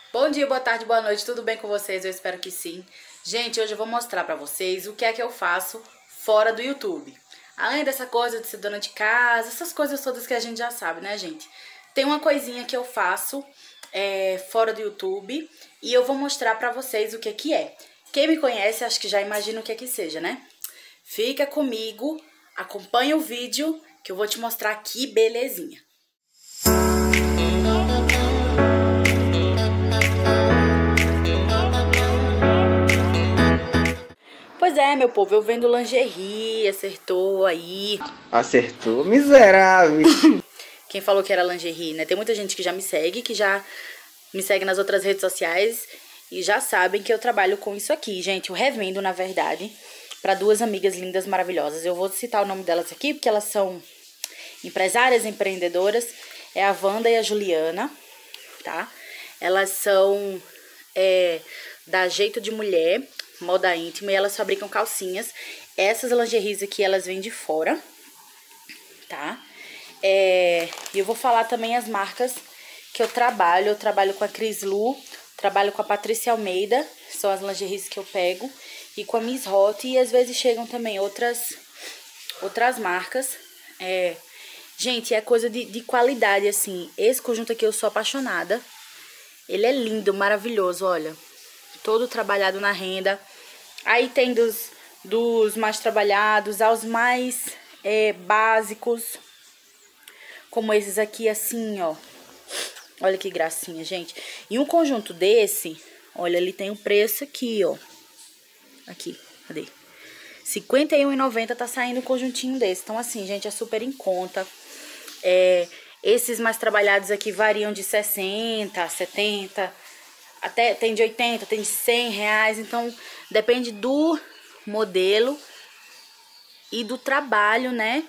Bom dia, boa tarde, boa noite, tudo bem com vocês? Eu espero que sim. Gente, hoje eu vou mostrar pra vocês o que é que eu faço fora do YouTube. Além dessa coisa de ser dona de casa, essas coisas todas que a gente já sabe, né, gente? Tem uma coisinha que eu faço fora do YouTube e eu vou mostrar pra vocês o que que é. Quem me conhece, acho que já imagina o que seja, né? Fica comigo, acompanha o vídeo que eu vou te mostrar que belezinha. Pois é, meu povo, eu vendo lingerie, acertou aí. Acertou, miserável. Quem falou que era lingerie, né? Tem muita gente que já me segue, que já me segue nas outras redes sociais e já sabem que eu trabalho com isso aqui, gente. Eu revendo, na verdade, para duas amigas lindas, maravilhosas. Eu vou citar o nome delas aqui, porque elas são empresárias, empreendedoras. É a Wanda e a Juliana, tá? Elas são da Jeito de Mulher, moda íntima, e elas fabricam calcinhas. Essas lingeries aqui, elas vêm de fora, tá? E eu vou falar também as marcas que eu trabalho. Eu trabalho com a Cris Lu, trabalho com a Patrícia Almeida, são as lingeries que eu pego, e com a Miss Hot, e às vezes chegam também outras marcas. Gente, é coisa de qualidade, assim. Esse conjunto aqui eu sou apaixonada. Ele é lindo, maravilhoso, olha. Todo trabalhado na renda. Aí tem dos mais trabalhados aos mais básicos. Como esses aqui, assim, ó. Olha que gracinha, gente. E um conjunto desse, olha, ele tem um preço aqui, ó. Aqui, cadê? R$ 51,90 tá saindo um conjuntinho desse. Então, assim, gente, é super em conta. Esses mais trabalhados aqui variam de 60, 70, até tem de 80, tem de 100 reais. Então, depende do modelo e do trabalho, né?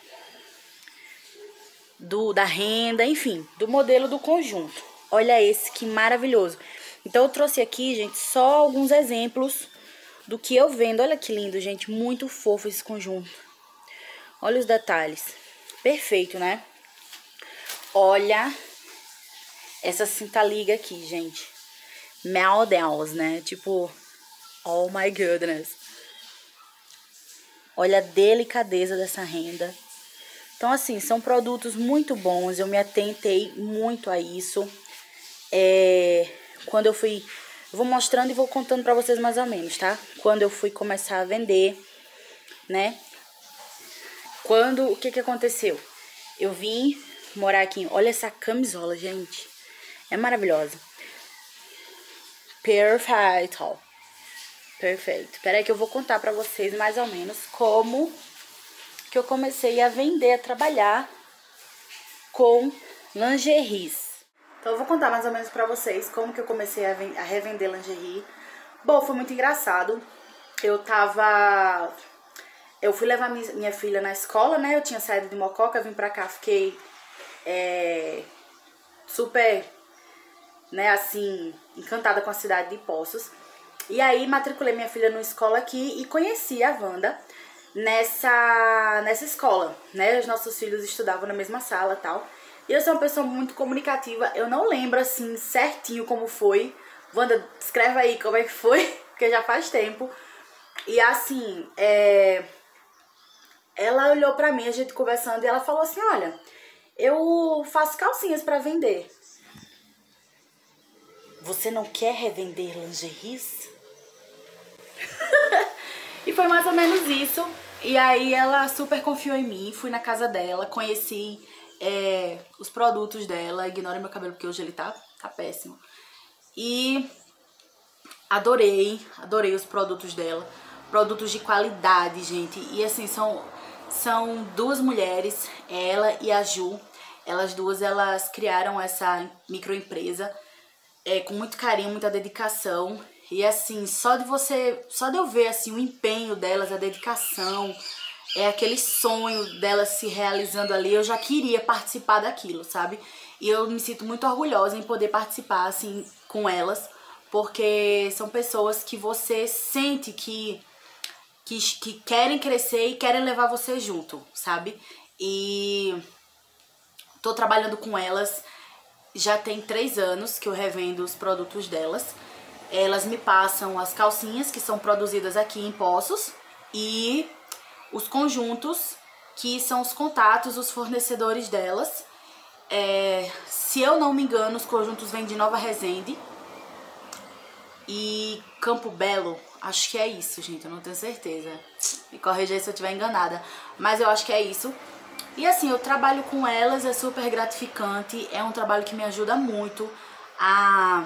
Da renda, enfim, do modelo do conjunto. Olha esse que maravilhoso. Então, eu trouxe aqui, gente, só alguns exemplos do que eu vendo. Olha que lindo, gente, muito fofo esse conjunto. Olha os detalhes. Perfeito, né? Olha essa cinta liga aqui, gente. Meu Deus, né? Tipo, oh my goodness. Olha a delicadeza dessa renda. Então, assim, são produtos muito bons. Eu me atentei muito a isso. Quando eu fui... Eu vou mostrando e vou contando pra vocês mais ou menos, tá? Quando eu fui começar a vender, né? O que aconteceu? Eu vim morar aqui. Olha essa camisola, gente. É maravilhosa. Perfeito. Perfeito. Peraí que eu vou contar pra vocês mais ou menos como que eu comecei a vender, a trabalhar com lingeries. Então eu vou contar mais ou menos pra vocês como que eu comecei a revender lingerie. Bom, foi muito engraçado. Eu fui levar minha filha na escola, né? Eu tinha saído de Mococa, vim pra cá, fiquei super, né, assim, encantada com a cidade de Poços. E aí matriculei minha filha numa escola aqui e conheci a Wanda nessa escola, né? Os nossos filhos estudavam na mesma sala e tal. E eu sou uma pessoa muito comunicativa. Eu não lembro, assim, certinho como foi. Wanda, escreve aí como é que foi, porque já faz tempo. E assim, ela olhou pra mim, a gente conversando, e ela falou assim, olha, eu faço calcinhas pra vender. Você não quer revender lingeries? E foi mais ou menos isso. E aí ela super confiou em mim, fui na casa dela, conheci os produtos dela. Ignora meu cabelo porque hoje ele tá péssimo. E adorei os produtos dela. Produtos de qualidade, gente. E assim, são duas mulheres, ela e a Ju. Elas duas, elas criaram essa microempresa com muito carinho, muita dedicação. E assim, só de eu ver assim o empenho delas, a dedicação, aquele sonho delas se realizando ali, eu já queria participar daquilo, sabe? E eu me sinto muito orgulhosa em poder participar assim com elas, porque são pessoas que você sente que querem crescer e querem levar você junto, sabe? E tô trabalhando com elas já tem 3 anos que eu revendo os produtos delas. Elas me passam as calcinhas que são produzidas aqui em Poços e os conjuntos, que são os contatos, os fornecedores delas. Se eu não me engano, os conjuntos vêm de Nova Resende e Campo Belo. Acho que é isso, gente, eu não tenho certeza. Me corrija aí se eu estiver enganada, mas eu acho que é isso. E assim, eu trabalho com elas, é super gratificante, é um trabalho que me ajuda muito a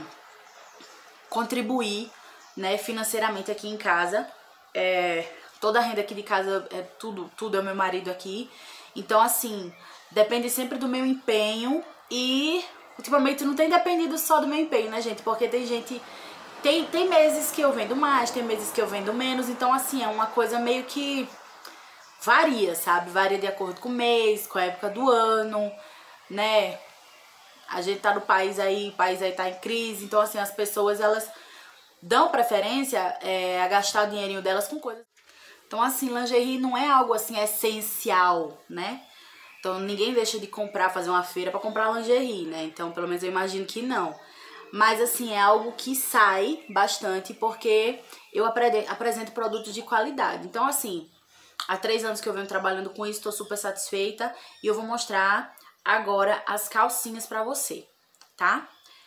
contribuir, né, financeiramente aqui em casa. Toda a renda aqui de casa, tudo é o meu marido aqui. Então, assim, depende sempre do meu empenho e ultimamente não tem dependido só do meu empenho, né, gente? Porque tem gente... Tem meses que eu vendo mais, tem meses que eu vendo menos. Então, assim, é uma coisa meio que varia, sabe? Varia de acordo com o mês, com a época do ano, né? A gente tá no país aí, o país aí tá em crise. Então, assim, as pessoas, elas dão preferência a gastar o dinheirinho delas com coisas. Então, assim, lingerie não é algo, assim, essencial, né? Então, ninguém deixa de comprar, fazer uma feira pra comprar lingerie, né? Então, pelo menos eu imagino que não. Mas, assim, é algo que sai bastante porque eu apresento produtos de qualidade. Então, assim, há 3 anos que eu venho trabalhando com isso, tô super satisfeita. E eu vou mostrar agora as calcinhas pra você, tá?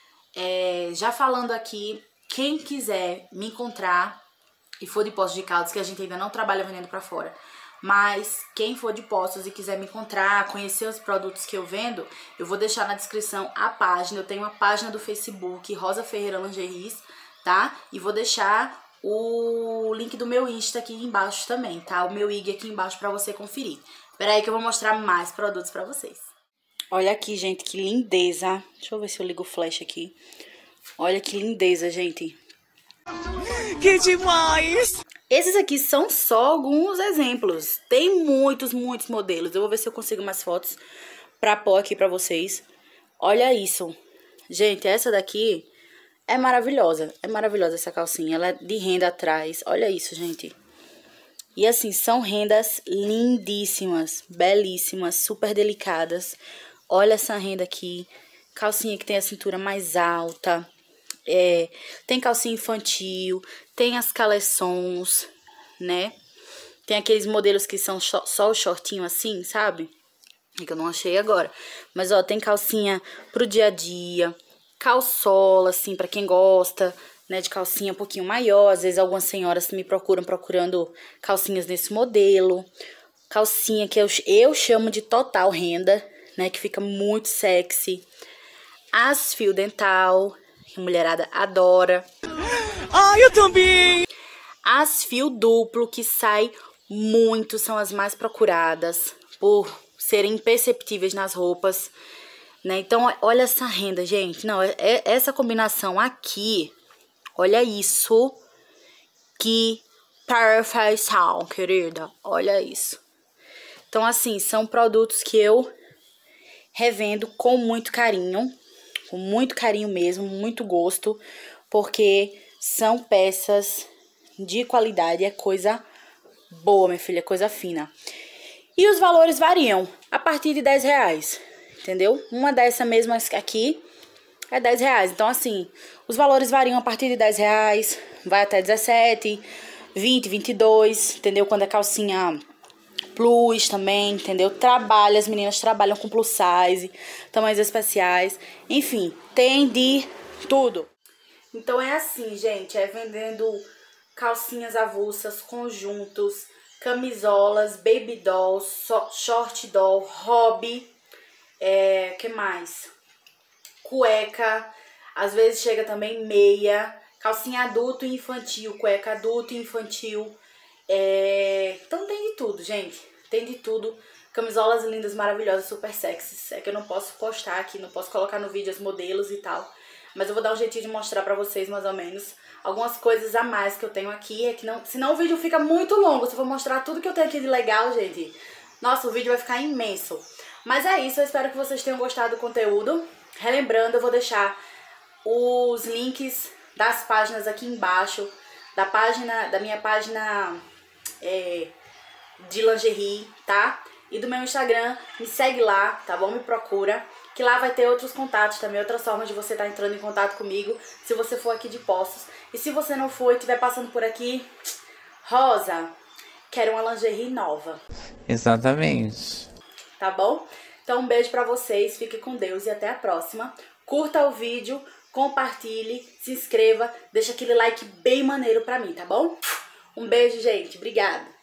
Já falando aqui, quem quiser me encontrar e for de Poços de Caldas, que a gente ainda não trabalha vendendo pra fora, mas quem for de Poços e quiser me encontrar, conhecer os produtos que eu vendo, eu vou deixar na descrição a página. Eu tenho uma página do Facebook, Rosa Ferreira Lingeries, tá? E vou deixar o link do meu Insta aqui embaixo também, tá? O meu IG aqui embaixo pra você conferir. Espera aí que eu vou mostrar mais produtos pra vocês. Olha aqui, gente, que lindeza. Deixa eu ver se eu ligo o flash aqui. Olha que lindeza, gente. Que demais! Esses aqui são só alguns exemplos. Tem muitos modelos. Eu vou ver se eu consigo mais fotos pra pôr aqui pra vocês. Olha isso. Gente, essa daqui é maravilhosa. É maravilhosa essa calcinha. Ela é de renda atrás. Olha isso, gente. E assim, são rendas lindíssimas, belíssimas, super delicadas. Olha essa renda aqui. Calcinha que tem a cintura mais alta. Tem calcinha infantil, tem as caleçons, né? Tem aqueles modelos que são só o shortinho assim, sabe? É que eu não achei agora. Mas, ó, tem calcinha pro dia a dia, calçola, assim, pra quem gosta, né, de calcinha um pouquinho maior. Às vezes algumas senhoras me procurando calcinhas nesse modelo. Calcinha que eu chamo de total renda, né, que fica muito sexy. As fio dental, que a mulherada adora. Eu também! As fio duplo, que sai muito, são as mais procuradas, por serem imperceptíveis nas roupas, né? Então, olha essa renda, gente. Não, essa combinação aqui, olha isso. Que perfeição, querida. Olha isso. Então, assim, são produtos que eu revendo com muito carinho mesmo, muito gosto, porque são peças de qualidade, é coisa boa, minha filha, é coisa fina. E os valores variam a partir de R$10, entendeu? Uma dessa mesma aqui é R$10. Então, assim, os valores variam a partir de R$10, vai até 17, 20, 22, entendeu? Quando é calcinha plus também, entendeu? As meninas trabalham com plus size, tamanhos especiais, enfim, tem de tudo. Então é assim, gente, vendendo calcinhas avulsas, conjuntos, camisolas, baby dolls, short doll, hobby, que mais? Cueca, às vezes chega também meia, calcinha adulto e infantil, cueca adulto e infantil. Então tem de tudo, gente. Tem de tudo. Camisolas lindas, maravilhosas, super sexys. É que eu não posso postar aqui, não posso colocar no vídeo os modelos e tal. Mas eu vou dar um jeitinho de mostrar pra vocês, mais ou menos, algumas coisas a mais que eu tenho aqui. Senão o vídeo fica muito longo. Se eu for mostrar tudo que eu tenho aqui de legal, gente, nossa, o vídeo vai ficar imenso. Mas é isso, eu espero que vocês tenham gostado do conteúdo. Relembrando, eu vou deixar os links das páginas aqui embaixo. Da minha página de lingerie, tá? E do meu Instagram, me segue lá, tá bom? Me procura. que lá vai ter outros contatos também, outras formas de você estar entrando em contato comigo, se você for aqui de Poços. E se você não for e estiver passando por aqui, Rosa, quero uma lingerie nova. Exatamente. Tá bom? Então um beijo pra vocês, fique com Deus e até a próxima. Curta o vídeo, compartilhe, se inscreva, deixa aquele like bem maneiro pra mim, tá bom? Um beijo, gente. Obrigada.